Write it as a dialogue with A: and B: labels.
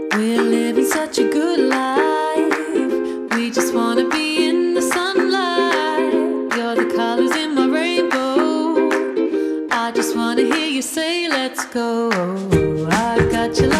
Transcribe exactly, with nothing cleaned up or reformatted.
A: We're living such a good life. We just wanna be in the sunlight. You're the colors in my rainbow. I just wanna hear you say let's go. I've got your love.